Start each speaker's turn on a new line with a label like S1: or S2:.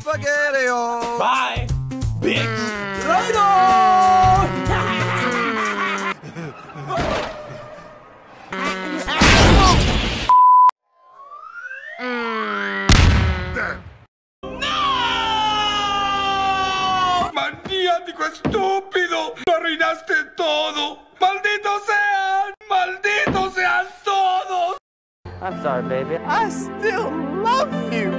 S1: Spaghetti-O!
S2: Bye, bitch!
S3: ¡Maniático estúpido! ¡Lo arruinaste todo! ¡Malditos sean! ¡Malditos sean todos!
S4: I'm sorry, baby. I still love you.